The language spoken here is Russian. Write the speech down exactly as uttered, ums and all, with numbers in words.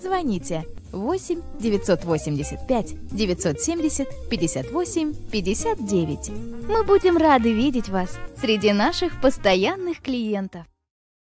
звоните восемь девятьсот восемьдесят пять девятьсот семьдесят пятьдесят восемь пятьдесят девять. Мы будем рады видеть вас среди наших постоянных клиентов.